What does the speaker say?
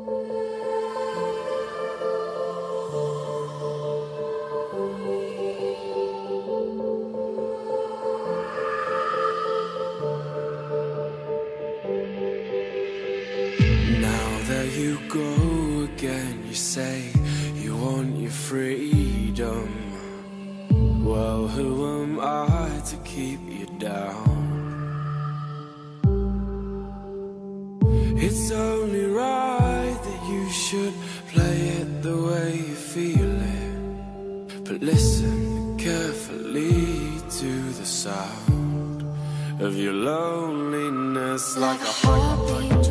There you go again, you say you want your freedom. Well, who am I to keep you down? It's only right that you should play it the way you feel it. But listen carefully to the sound of your loneliness, like a heartbeat.